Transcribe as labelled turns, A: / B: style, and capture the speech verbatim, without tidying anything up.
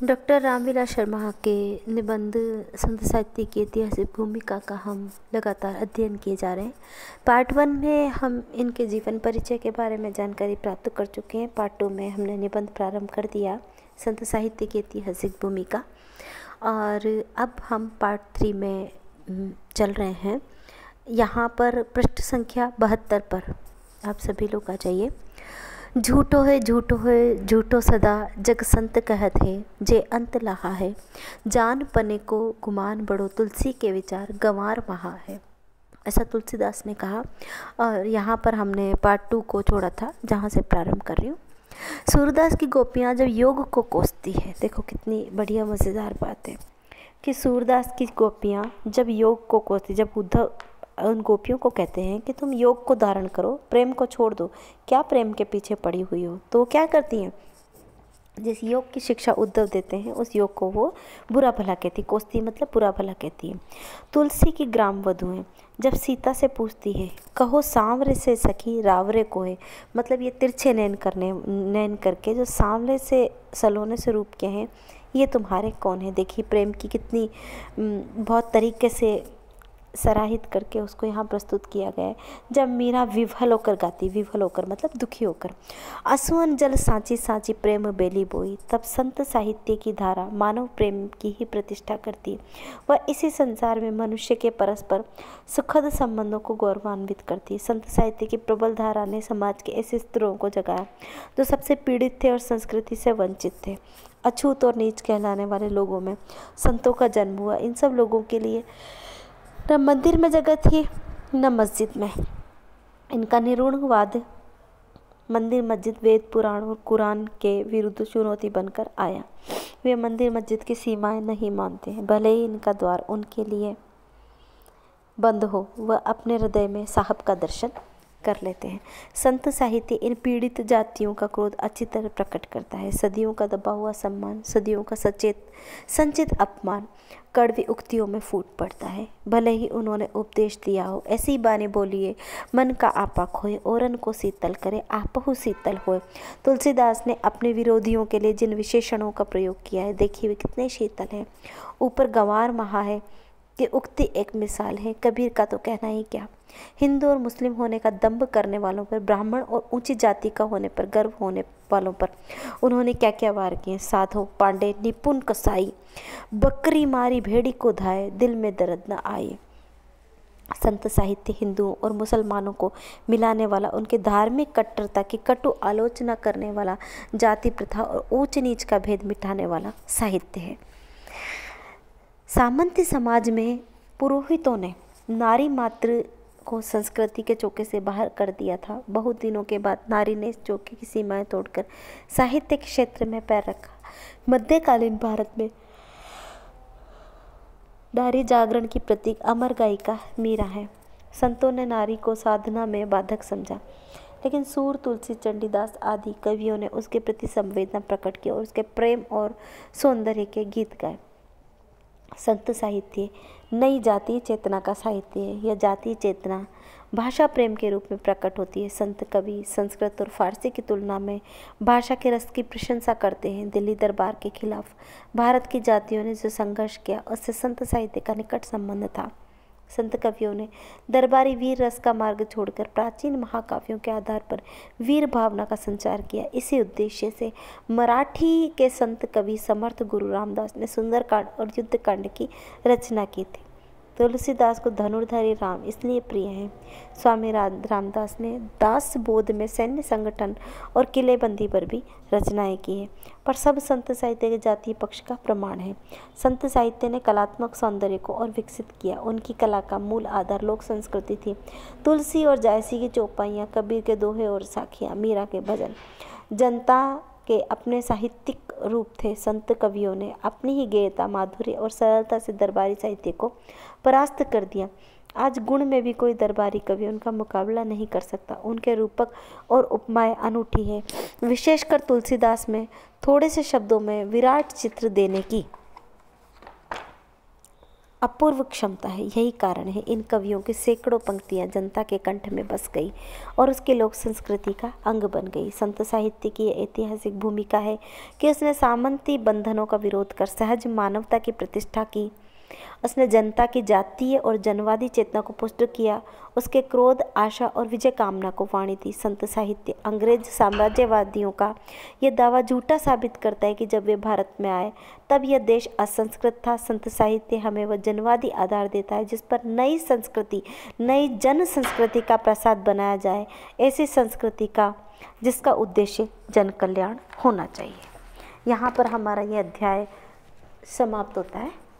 A: Doctor Ramvilas Sharma के निबंध संत साहित्य की ऐतिहासिक भूमिका का हम लगातार अध्ययन किए जा रहे हैं। पार्ट वन में हम इनके जीवन परिचय के बारे में जानकारी प्राप्त कर चुके हैं। पार्ट टू में हमने निबंध प्रारंभ कर दिया संत साहित्य की ऐतिहासिक भूमिका, और अब हम पार्ट थ्री में चल रहे हैं। यहाँ पर पृष्ठ संख्या बहत्तर पर आप सभी लोग आ जाइए। झूठो है झूठो है झूठो सदा जग संत कहत है, जे अंत लहा है जान पने को गुमान बड़ो तुलसी के विचार गंवार वहा है, ऐसा तुलसीदास ने कहा। और यहाँ पर हमने पार्ट टू को छोड़ा था, जहाँ से प्रारंभ कर रही हूँ। सूरदास की गोपियाँ जब योग को कोसती है, देखो कितनी बढ़िया मज़ेदार बात है कि सूरदास की गोपियाँ जब योग को कोसती, जब उद्धव उन गोपियों को कहते हैं कि तुम योग को धारण करो, प्रेम को छोड़ दो, क्या प्रेम के पीछे पड़ी हुई हो, तो वो क्या करती हैं, जिस योग की शिक्षा उद्धव देते हैं उस योग को वो बुरा भला कहती, कोसती मतलब बुरा भला कहती है। तुलसी की ग्राम वधुएं जब सीता से पूछती है, कहो सांवरे से सखी रावरे को है, मतलब ये तिरछे नैन करने नैन करके जो सांवरे से सलोने से रूप के हैं, ये तुम्हारे कौन है। देखिए प्रेम की कितनी बहुत तरीके से सराहित करके उसको यहाँ प्रस्तुत किया गया है। जब मीरा विफल होकर गाती, विफल होकर मतलब दुखी होकर, असुअन जल सांची सांची प्रेम बेली बोई, तब संत साहित्य की धारा मानव प्रेम की ही प्रतिष्ठा करती है। वह इसी संसार में मनुष्य के परस्पर सुखद संबंधों को गौरवान्वित करती है। संत साहित्य की प्रबल धारा ने समाज के ऐसे स्तरों को जगाया जो सबसे पीड़ित थे और संस्कृति से वंचित थे। अछूत और नीच कहलाने वाले लोगों में संतों का जन्म हुआ। इन सब लोगों के लिए न मंदिर में जगह थी न मस्जिद में। इनका निरूढ़वाद मंदिर मस्जिद वेद पुराण और कुरान के विरुद्ध चुनौती बनकर आया। वे मंदिर मस्जिद की सीमाएं नहीं मानते हैं, भले ही इनका द्वार उनके लिए बंद हो, वह अपने हृदय में साहब का दर्शन कर लेते हैं। संत साहित्य इन पीड़ित जातियों का क्रोध अच्छी तरह प्रकट करता है। सदियों का दबा हुआ सम्मान, सदियों का सचेत संचित अपमान कड़वी उक्तियों में फूट पड़ता है। भले ही उन्होंने उपदेश दिया हो, ऐसी बानी बोलिए मन का आपा खोए, औरन को शीतल करे आपहु शीतल होए। तुलसीदास ने अपने विरोधियों के लिए जिन विशेषणों का प्रयोग किया है, देखिए वे कितने शीतल हैं। ऊपर गंवार महा है कि उक्ति एक मिसाल है, कबीर का तो कहना ही क्या। हिंदू और मुस्लिम होने का दंभ करने वालों पर, ब्राह्मण और ऊंची जाति का होने पर गर्व होने वालों पर उन्होंने क्या क्या वार किए। साधो पांडे निपुण कसाई, बकरी मारी भेड़ी को धाए, दिल में दर्द न आए। संत साहित्य हिंदुओं और मुसलमानों को मिलाने वाला, उनके धार्मिक कट्टरता की कटु आलोचना करने वाला, जाति प्रथा और ऊंच नीच का भेद मिटाने वाला साहित्य है। सामंती समाज में पुरोहितों ने नारी मात्र को संस्कृति के चौके से बाहर कर दिया था। बहुत दिनों के बाद नारी ने इस चौके की सीमाएं तोड़कर साहित्य के क्षेत्र में पैर रखा। मध्यकालीन भारत में नारी जागरण की प्रतीक अमर गायिका मीरा है। संतों ने नारी को साधना में बाधक समझा, लेकिन सूर, तुलसी, चंडीदास आदि कवियों ने उसके प्रति संवेदना प्रकट की और उसके प्रेम और सौंदर्य के गीत गाए। संत साहित्य नई जातीय चेतना का साहित्य है। यह जातीय चेतना भाषा प्रेम के रूप में प्रकट होती है। संत कवि संस्कृत और फारसी की तुलना में भाषा के रस की प्रशंसा करते हैं। दिल्ली दरबार के खिलाफ भारत की जातियों ने जो संघर्ष किया, उससे संत साहित्य का निकट संबंध था। संत कवियों ने दरबारी वीर रस का मार्ग छोड़कर प्राचीन महाकाव्यों के आधार पर वीर भावना का संचार किया। इसी उद्देश्य से मराठी के संत कवि समर्थ गुरु रामदास ने सुंदरकांड और युद्धकांड की रचना की थी। तुलसीदास को धनुर्धारी राम इसलिए प्रिय हैं। स्वामी रामदास ने दास बोध में सैन्य संगठन और किलेबंदी पर भी रचनाएं की हैं, पर सब संत साहित्य के जातीय पक्ष का प्रमाण है। संत साहित्य ने कलात्मक सौंदर्य को और विकसित किया। उनकी कला का मूल आधार लोक संस्कृति थी। तुलसी और जायसी की चौपाइयाँ, कबीर के दोहे और साखियाँ, मीरा के भजन जनता के अपने साहित्यिक रूप थे। संत कवियों ने अपनी ही गेयता, माधुर्य और सरलता से दरबारी साहित्य को परास्त कर दिया। आज गुण में भी कोई दरबारी कवि उनका मुकाबला नहीं कर सकता। उनके रूपक और उपमाएं अनूठी है। विशेषकर तुलसीदास में थोड़े से शब्दों में विराट चित्र देने की अपूर्व क्षमता है। यही कारण है इन कवियों की सैकड़ों पंक्तियां जनता के कंठ में बस गई और उसकी लोक संस्कृति का अंग बन गई। संत साहित्य की यह ऐतिहासिक भूमिका है कि उसने सामंती बंधनों का विरोध कर सहज मानवता की प्रतिष्ठा की। उसने जनता की जातीय और जनवादी चेतना को पुष्ट किया, उसके क्रोध, आशा और विजय कामना को वाणी दी। संत साहित्य अंग्रेज साम्राज्यवादियों का यह दावा झूठा साबित करता है कि जब वे भारत में आए तब यह देश असंस्कृत था। संत साहित्य हमें वह जनवादी आधार देता है जिस पर नई संस्कृति, नई जन संस्कृति का प्रसाद बनाया जाए, ऐसी संस्कृति का जिसका उद्देश्य जन कल्याण होना चाहिए। यहाँ पर हमारा यह अध्याय समाप्त होता है।